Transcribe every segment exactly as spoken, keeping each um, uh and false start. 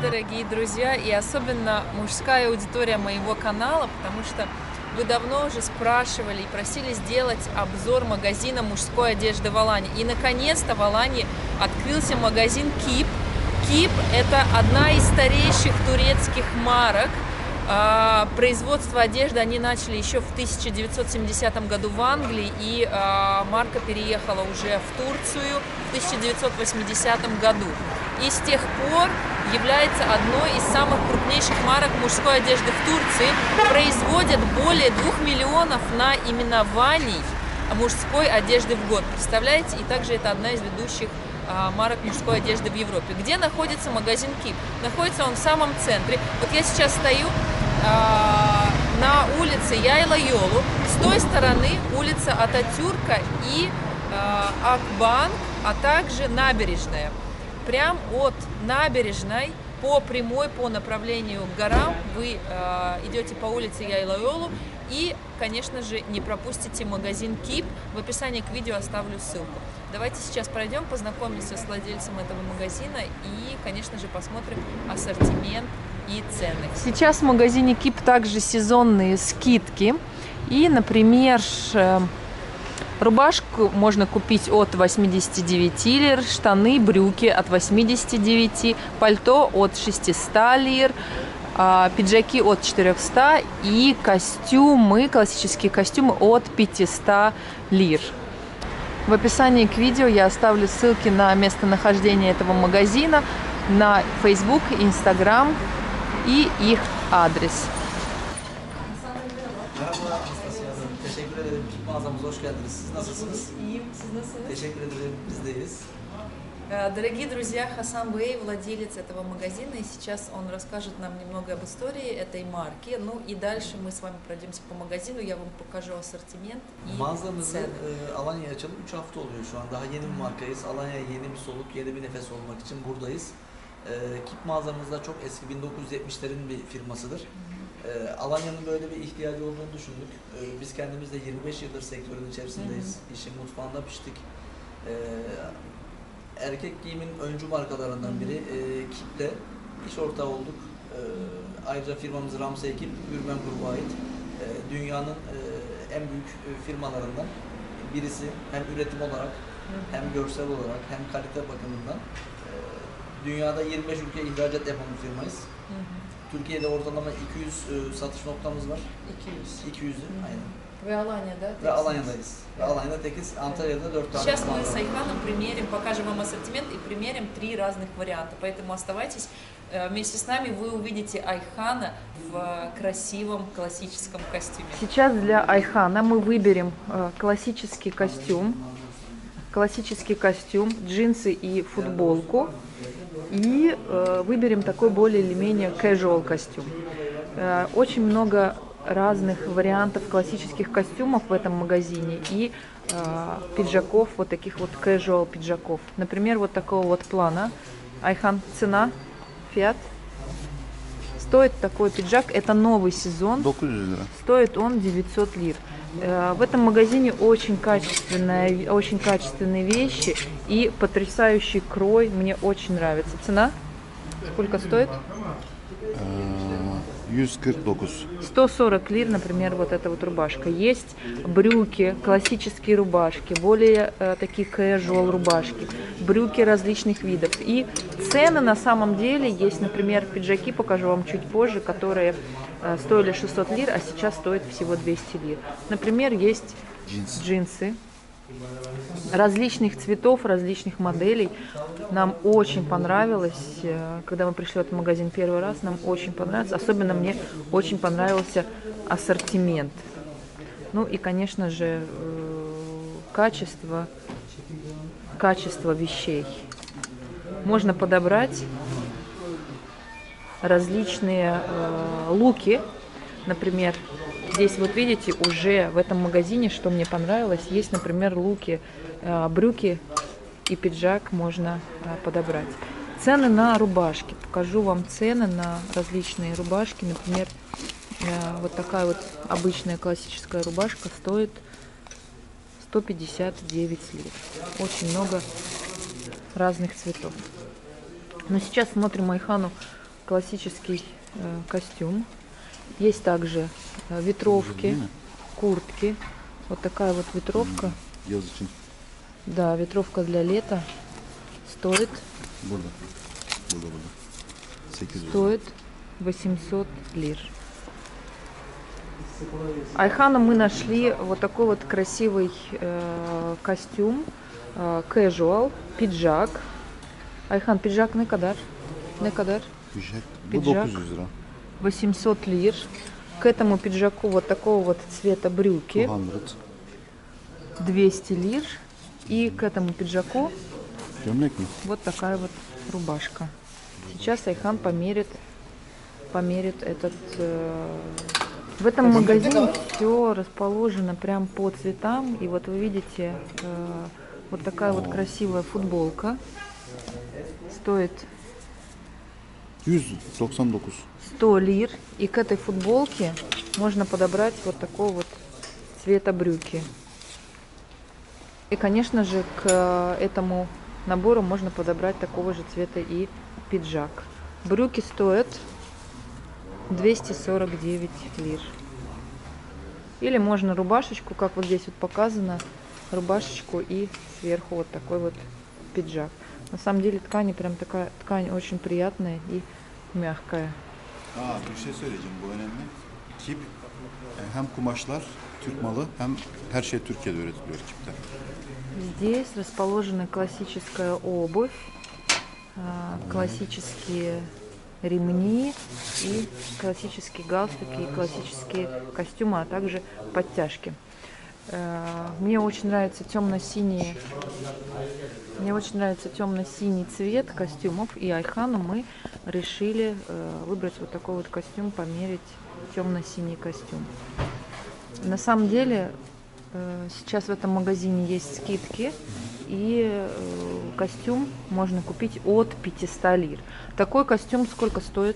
дорогие друзья, и особенно мужская аудитория моего канала, потому что вы давно уже спрашивали и просили сделать обзор магазина мужской одежды в Алании. И наконец-то в Алании открылся магазин Кип. Кип – это одна из старейших турецких марок. Производство одежды они начали еще в тысяча девятьсот семидесятом году в Англии, и марка переехала уже в Турцию в тысяча девятьсот восьмидесятом году. И с тех пор является одной из самых крупнейших марок мужской одежды в Турции. Производят более двух миллионов наименований мужской одежды в год. Представляете? И также это одна из ведущих марок мужской одежды в Европе. Где находится магазин Кип? Находится он в самом центре. Вот я сейчас стою на улице Яйла-Йолу, с той стороны улица Ататюрка и Акбанк, а также набережная. Прям от набережной по прямой, по направлению к горам вы идете по улице Яйла-Йолу и, конечно же, не пропустите магазин Кип. В описании к видео оставлю ссылку. Давайте сейчас пройдем, познакомимся с владельцем этого магазина и, конечно же, посмотрим ассортимент и цены. Сейчас в магазине Кип также сезонные скидки. И, например, рубашку можно купить от восьмидесяти девяти лир, штаны, брюки от восьмидесяти девяти, пальто от шестисот лир, пиджаки от четырёхсот и костюмы, классические костюмы от пятисот лир. В описании к видео я оставлю ссылки на местонахождение этого магазина, на Facebook, Instagram и их адрес. Teşekkür ederim. Kip mağazamıza hoş geldiniz. Siz nasılsınız? İyiyim. Siz nasılsınız? Teşekkür ederim. Biz de iyiyiz. Дорогие друзья, Хасан Бей, владелец этого магазина, и сейчас он расскажет нам немного об истории этой марки. Ну и дальше мы с вами пройдемся по магазину, я вам покажу ассортимент и Mağazamızı цены. e, Alanya'ya açalım. üç hafta oluyor şu an. Daha yeni bir markayız. Alanya'ya yeni bir soluk, yeni bir nefes olmak için buradayız. E, Kip mağazamızda çok eski bin dokuz yüz yetmişlerin bir firmasıdır. E, Alanya'nın böyle bir ihtiyacı olduğunu düşündük. E, biz kendimiz de yirmi beş yıldır sektörün içerisindeyiz. Hı hı. İşin mutfağında piştik. E, Erkek giyimin öncü markalarından biri e, Kip'le iş ortağı olduk. E, ayrıca firmamız Ramsey Kip, Ürmen Grubu'na ait. E, dünyanın e, en büyük e, firmalarından birisi. Hem üretim olarak, hem görsel olarak, hem kalite bakımından. E, dünyada yirmi beş ülke ihracat yapan bir firmayız. Hı hı. Türkiye'de ortalama iki yüz e, satış noktamız var. iki yüz. iki yüzü, aynen. Ve Alanya'da. Ve Alanya'dayız. Ve Alanya'da tekiz, Antalya'da dört tane. Сейчас мы с Айханом примерим, покажем вам ассортимент и примерим три разных варианта. Поэтому оставайтесь вместе с нами, вы увидите Айхана в красивом классическом костюме. Сейчас для Айхана мы выберем классический костюм, классический костюм, джинсы и футболку. И выберем такой более или менее casual костюм. Очень много разных вариантов классических костюмов в этом магазине и э, пиджаков, вот таких вот casual пиджаков. Например, вот такого вот плана. Айхан, цена, фиат. Стоит такой пиджак, это новый сезон. Стоит он девятьсот лир. Э, в этом магазине очень качественная, очень качественные вещи и потрясающий крой. Мне очень нравится. Цена? Сколько стоит? сто сорок лир, например, вот эта вот рубашка. Есть брюки, классические рубашки, более э, такие casual рубашки, брюки различных видов. И цены на самом деле есть, например, пиджаки, покажу вам чуть позже, которые э, стоили шестьсот лир, а сейчас стоят всего двести лир. Например, есть джинсы. джинсы различных цветов, различных моделей. Нам очень понравилось, когда мы пришли в этот магазин первый раз, нам очень понравилось. Особенно мне очень понравился ассортимент. Ну и, конечно же, качество, качество вещей. Можно подобрать различные э, луки. Например, здесь вот видите, уже в этом магазине, что мне понравилось, есть, например, луки, э, брюки и пиджак можно э, подобрать. Цены на рубашки. Покажу вам цены на различные рубашки. Например, э, вот такая вот обычная классическая рубашка стоит сто пятьдесят девять лир. Очень много разных цветов. Но сейчас смотрим Айхану классический э, костюм. Есть также э, ветровки, куртки. Вот такая вот ветровка. Да, ветровка для лета стоит, стоит восемьсот лир. Айхану мы нашли вот такой вот красивый э, костюм, э, casual, пиджак. Айхан, пиджак не кадар? Не кадар? Пиджак восемьсот лир. К этому пиджаку вот такого вот цвета брюки двести лир. И к этому пиджаку вот такая вот рубашка. Сейчас Айхан померит, померит этот... Э, в этом магазине все расположено прям по цветам. И вот вы видите, э, вот такая вот красивая футболка. Стоит сто лир. И к этой футболке можно подобрать вот такого вот цвета брюки. И, конечно же, к этому набору можно подобрать такого же цвета и пиджак. Брюки стоят двести сорок девять лир. Или можно рубашечку, как вот здесь вот показано, рубашечку и сверху вот такой вот пиджак. На самом деле ткань прям такая, ткань очень приятная и mягкая. Aa, bir şey söyleyeceğim, bu önemli. Kip hem kumaşlar Türk malı hem her şey Türkiye'de üretiliyor Kip'te. Здесь расположена классическая обувь, классические ремни и классические галстуки, и классические костюмы, а также подтяжки. Мне очень нравится темно-синий, мне очень нравится темно-синий цвет костюмов, и Айхану мы решили выбрать вот такой вот костюм, померить темно-синий костюм. На самом деле сейчас в этом магазине есть скидки, и костюм можно купить от пятисот лир. Такой костюм сколько стоит?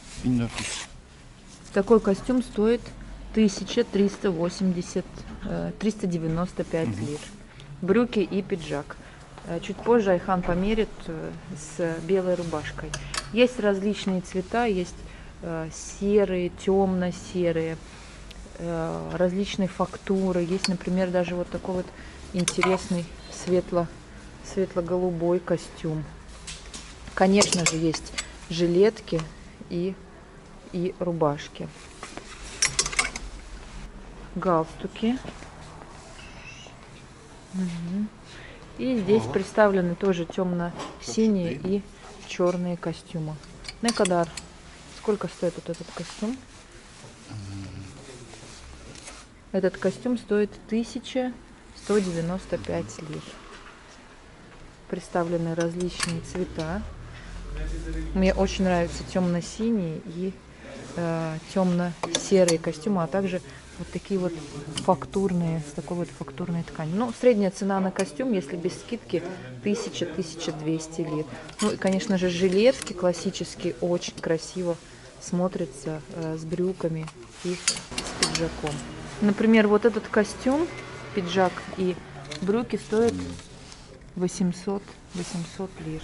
Такой костюм стоит тысяча триста восемьдесят, триста девяносто пять лир. Брюки и пиджак. Чуть позже Айхан померит с белой рубашкой. Есть различные цвета, есть серые, темно-серые, различные фактуры. Есть, например, даже вот такой вот интересный светло, светло-голубой костюм. Конечно же, есть жилетки и, и рубашки. Галстуки. Угу. И здесь представлены тоже темно-синие и черные костюмы. Некадар. Сколько стоит вот этот костюм? Этот костюм стоит тысяча сто девяносто пять лир. Представлены различные цвета. Мне очень нравятся темно-синие и э, темно-серые костюмы, а также вот такие вот фактурные, с такой вот фактурной тканью. Ну, средняя цена на костюм, если без скидки, тысяча — тысяча двести лир. Ну и, конечно же, жилетки классические очень красиво смотрятся э, с брюками и с пиджаком. Например, вот этот костюм, пиджак и брюки стоят восемьсот лир.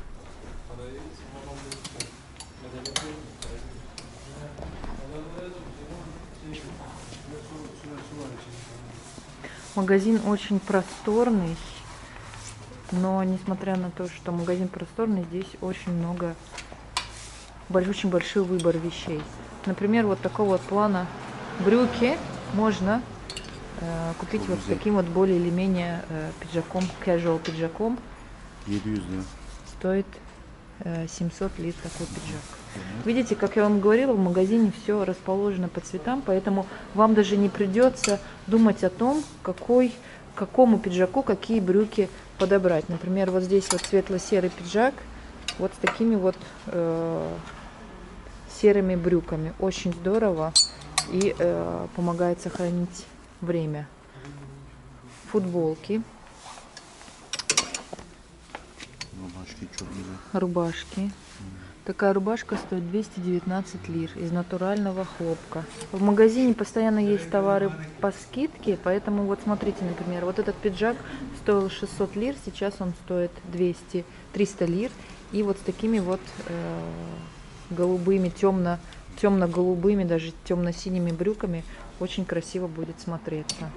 Магазин очень просторный, но несмотря на то, что магазин просторный, здесь очень много, очень большой выбор вещей. Например, вот такого вот плана брюки можно э, купить вот с таким вот более или менее э, пиджаком, casual пиджаком. Стоит э, семьсот лир такой пиджак. Видите, как я вам говорила, в магазине все расположено по цветам, поэтому вам даже не придется думать о том, какой, какому пиджаку какие брюки подобрать. Например, вот здесь вот светло-серый пиджак, вот с такими вот э, серыми брюками. Очень здорово и э, помогает сохранить время. Футболки. Рубашки. Такая рубашка стоит двести девятнадцать лир из натурального хлопка. В магазине постоянно есть товары по скидке, поэтому вот смотрите, например, вот этот пиджак стоил шестьсот лир, сейчас он стоит двести триста лир. И вот с такими вот э, голубыми, темно, темно-голубыми, даже темно-синими брюками очень красиво будет смотреться.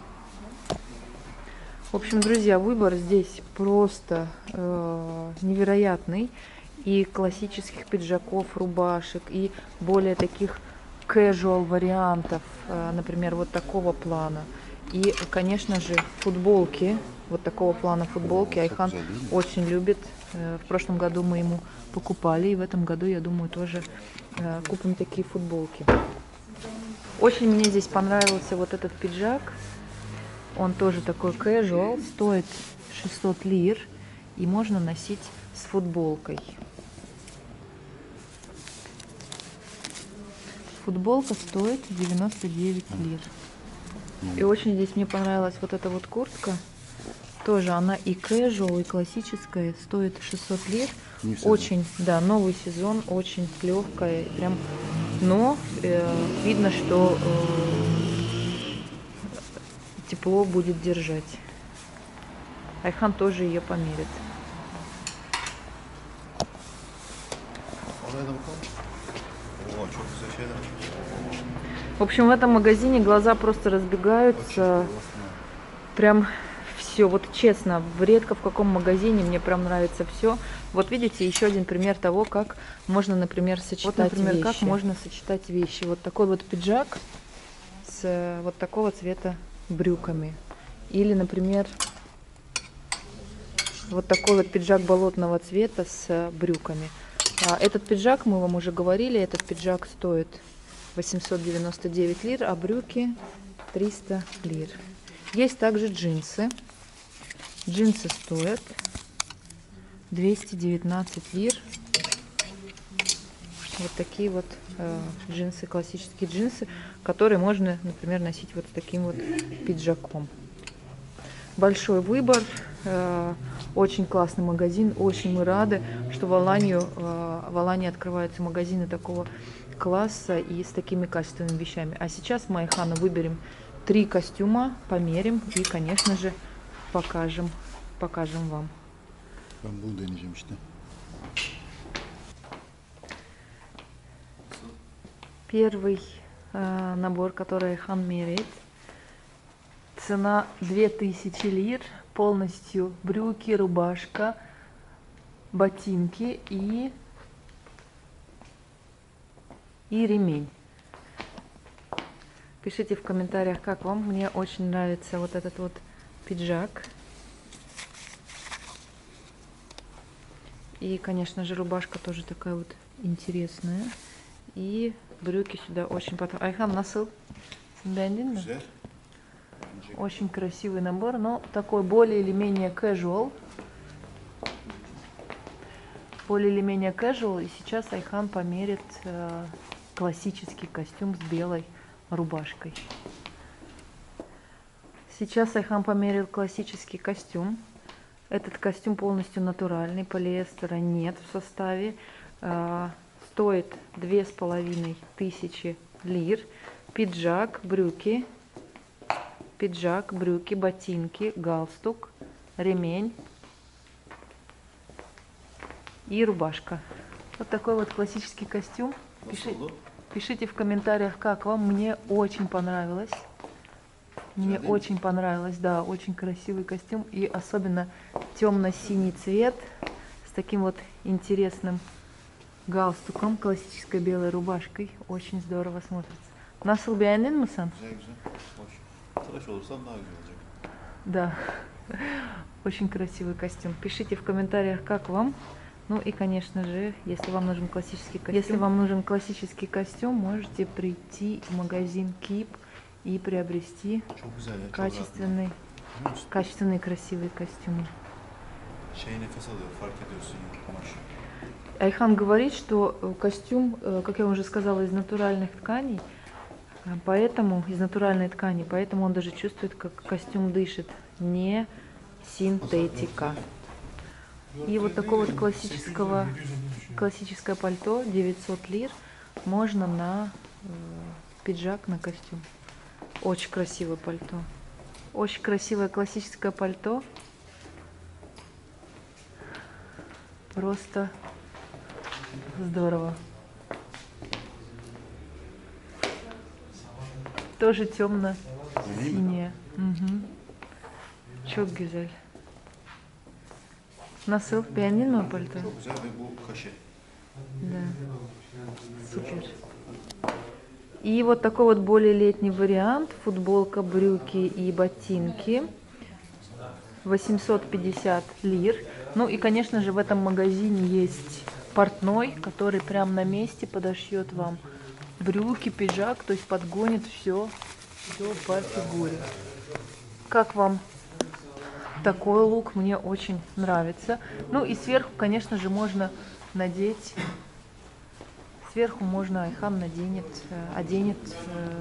В общем, друзья, выбор здесь просто э, невероятный. И классических пиджаков, рубашек, и более таких casual вариантов, э, например, вот такого плана. И, конечно же, футболки, вот такого плана футболки Айхан очень любит. Э, в прошлом году мы ему покупали, и в этом году, я думаю, тоже э, купим такие футболки. Очень мне здесь понравился вот этот пиджак. Он тоже такой casual, стоит шестьсот лир, и можно носить с футболкой. Футболка стоит девяносто девять лир. И очень здесь мне понравилась вот эта вот куртка. Тоже она и casual, и классическая, стоит шестьсот лир. Очень, да, новый сезон, очень легкая, прям, но э, видно, что э, тепло будет держать. Айхан тоже ее померит. В общем, в этом магазине глаза просто разбегаются. Прям все, вот честно, редко в каком магазине мне прям нравится все. Вот видите, еще один пример того, как можно, например, сочетать вот, например, вещи. Как можно сочетать вещи. Вот такой вот пиджак с вот такого цвета брюками. Или, например, вот такой вот пиджак болотного цвета с брюками. А этот пиджак, мы вам уже говорили, этот пиджак стоит восемьсот девяносто девять лир, а брюки триста лир. Есть также джинсы. Джинсы стоят двести девятнадцать лир. Вот такие вот э, джинсы, классические джинсы, которые можно, например, носить вот с таким вот пиджаком. Большой выбор, э, очень классный магазин, очень мы рады, что в Аланию, э, в Алании открываются магазины такого класса и с такими качественными вещами. А сейчас мы Айхану выберем три костюма, померим и, конечно же, покажем, покажем вам. Первый э, набор, который Айхан меряет. Цена две тысячи лир, полностью брюки, рубашка, ботинки и, и ремень. Пишите в комментариях, как вам. Мне очень нравится вот этот вот пиджак. И, конечно же, рубашка тоже такая вот интересная. И брюки сюда очень потом. Айхан, насыл? Очень красивый набор, но такой более или менее casual. Более или менее casual. И сейчас Айхан померит э, классический костюм с белой рубашкой. Сейчас Айхан померил классический костюм. Этот костюм полностью натуральный, полиэстера нет в составе. Э, стоит две с половиной тысячи лир. Пиджак, брюки. Пиджак, брюки, ботинки, галстук, ремень и рубашка. Вот такой вот классический костюм. Пиши, пишите в комментариях, как вам. Мне очень понравилось. Мне Жадин. очень понравилось, да, очень красивый костюм. И особенно темно-синий цвет с таким вот интересным галстуком, классической белой рубашкой. Очень здорово смотрится. Nasıl, beğendin mi sen? Güzel güzel. Hoş. Tıraş olursan daha güzel olacak. Да, очень красивый костюм. Пишите в комментариях, как вам. Ну и, конечно же, если вам нужен классический костюм, если вам нужен классический костюм, можете прийти в магазин Keep и приобрести качественный, качественные красивые костюмы. Айхан говорит, что костюм, как я уже сказала, из натуральных тканей. Поэтому, из натуральной ткани, поэтому он даже чувствует, как костюм дышит, не синтетика. И вот такого вот классического, классическое пальто, девятьсот лир, можно на э, пиджак, на костюм. Очень красивое пальто. Очень красивое классическое пальто. Просто здорово. тоже темно-синее. Угу. Çok güzel. Nasıl? Beğendin mi o palto? Çok güzel ve bu kaşe. Да. Супер. И вот такой вот более летний вариант. Футболка, брюки и ботинки. восемьсот пятьдесят лир. Ну и, конечно же, в этом магазине есть портной, который прямо на месте подошьет вам брюки, пиджак, то есть подгонит все, все по фигуре. Как вам такой лук? Мне очень нравится. Ну и сверху, конечно же, можно надеть, сверху можно, Айхан наденет, оденет э,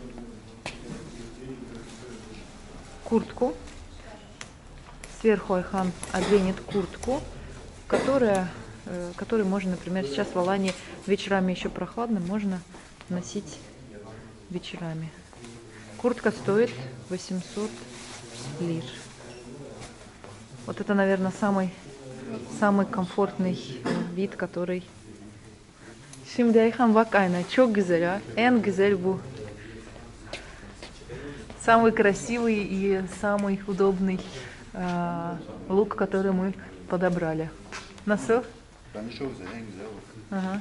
куртку. Сверху Айхан оденет куртку, которая, э, которую можно, например, сейчас в Алании вечерами еще прохладно, можно носить вечерами. Куртка стоит восемьсот лир. Вот это, наверное, самый, самый комфортный вид, который... Şimdi Ayhan bak ayna, çok güzel ha. En güzel bu. Самый красивый и самый удобный э, лук, который мы подобрали. Nasıl? Bence çok güzel, en güzel bu. Ага.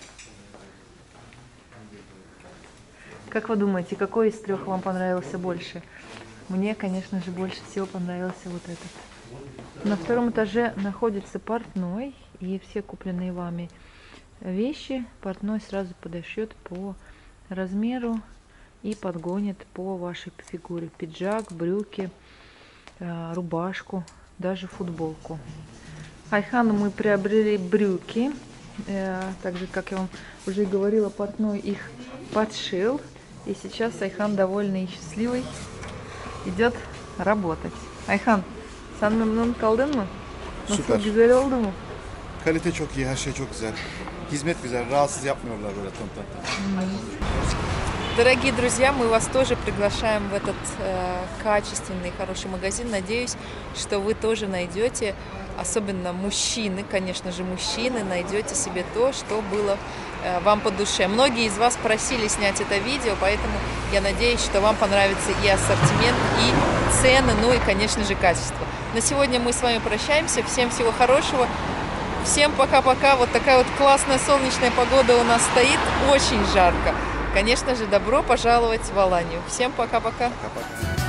Как вы думаете, какой из трех вам понравился больше? Мне, конечно же, больше всего понравился вот этот. На втором этаже находится портной, и все купленные вами вещи портной сразу подошьет по размеру и подгонит по вашей фигуре. Пиджак, брюки, рубашку, даже футболку. Айхану мы приобрели брюки. Так же, как я вам уже говорила, портной их подшил. И сейчас Айхан, довольный и счастливый, идет работать. Ayhan, sen memnun kaldın mı? Nasıl, Süper. güzel oldu mu? Kalite çok iyi, her şey çok güzel. Hizmet güzel, rahatsız yapmıyorlar böyle tam tam tam. Дорогие друзья, мы вас тоже приглашаем в этот э, качественный, хороший магазин. Надеюсь, что вы тоже найдете, особенно мужчины, конечно же, мужчины, найдете себе то, что было э, вам по душе. Многие из вас просили снять это видео, поэтому я надеюсь, что вам понравится и ассортимент, и цены, ну и, конечно же, качество. На сегодня мы с вами прощаемся. Всем всего хорошего. Всем пока-пока. Вот такая вот классная солнечная погода у нас стоит. Очень жарко. Конечно же, добро пожаловать в Аланию. Всем пока-пока. Kapat.